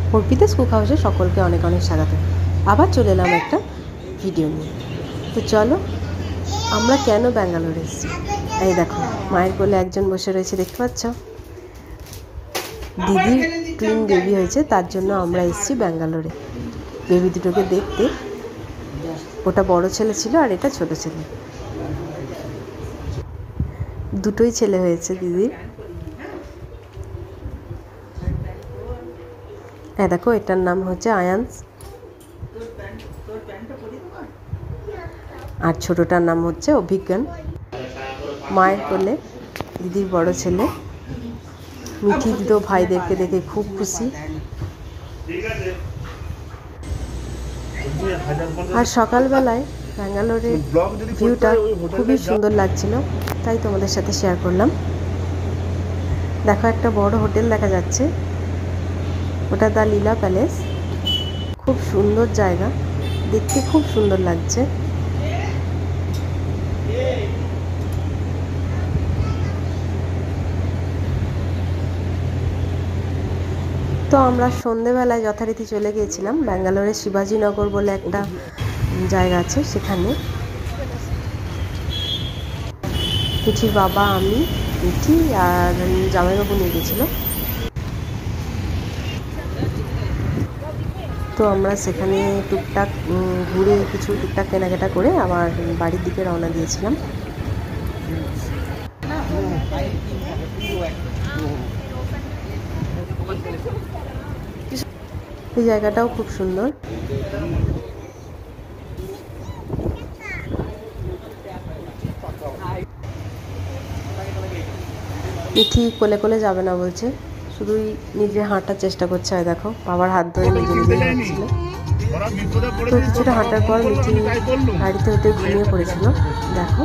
Arpita's cook হাউসে সকলকে অনেক অনেক স্বাগত। আবার চলে এলাম একটা ভিডিও নিয়ে। তো চলো, আমরা কেন ব্যাঙ্গালোরে এসেছি। এই দেখো, মায়ের কোলে একজন বসে রয়েছে, দেখতে পাচ্ছ? দিদির টুইন বেবি হয়েছে, তার জন্য আমরা এসেছি ব্যাঙ্গালোরে বেবি দুটোকে দেখতে। ওটা বড় ছেলে ছিল আর এটা ছোট ছেলে, দুটোই ছেলে হয়েছে দিদির। হ্যাঁ দেখো, এটার নাম হচ্ছে আয়ান্স আর ছোটটার নাম হচ্ছে অভিজ্ঞান। মায়ের কোলে দিদির বড় ছেলে মিঠি দিদি ভাইদেরকে দেখে খুব খুশি। আর সকালবেলায় ব্যাঙ্গালোরের ভিউটা খুবই সুন্দর লাগছিল, তাই তোমাদের সাথে শেয়ার করলাম। দেখো, একটা বড় হোটেল দেখা যাচ্ছে, ওটা দ্য লীলা প্যালেস। খুব সুন্দর জায়গা, দেখতে খুব সুন্দর লাগছে। তো আমরা সন্ধেবেলায় যথারীতি চলে গিয়েছিলাম ব্যাঙ্গালোরের শিবাজীনগর বলে একটা জায়গা আছে, সেখানে মিঠির বাবা, আমি, মিঠি আর জামাইবাবু নিয়ে গেছিলো। তো আমরা সেখানে টুকটাক ঘুরে কিছু টুকটাক কেনাকাটা করে আবার বাড়ির দিকে রওনা দিয়েছিলাম। এই জায়গাটাও খুব সুন্দর। মিঠি কোলে কোলে যাবে না বলছে, শুধুই নিজে হাঁটার চেষ্টা করছে। হয় দেখো, বাবার হাত ধরে নিজে নিজেই হাঁটছিল। তো কিছুটা হাঁটার পর মিঠি গাড়িতে হতে ঘুমিয়ে পড়েছিল। দেখো,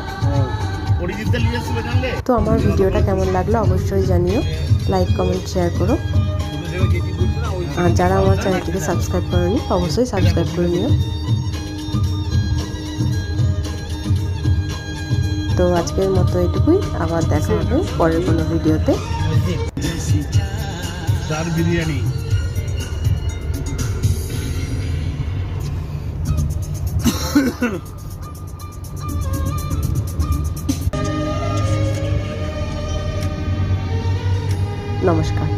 তো আমার ভিডিওটা কেমন লাগলো অবশ্যই জানিও, লাইক কমেন্ট শেয়ার করো। আর যারা আমার চ্যানেলটিকে সাবস্ক্রাইব করেনি অবশ্যই সাবস্ক্রাইব করে নিও। তো আজকের মতো এটুকুই, আবার দেখা হবে পরের কোনো ভিডিওতে। বিরিয়ানি নমস্কার।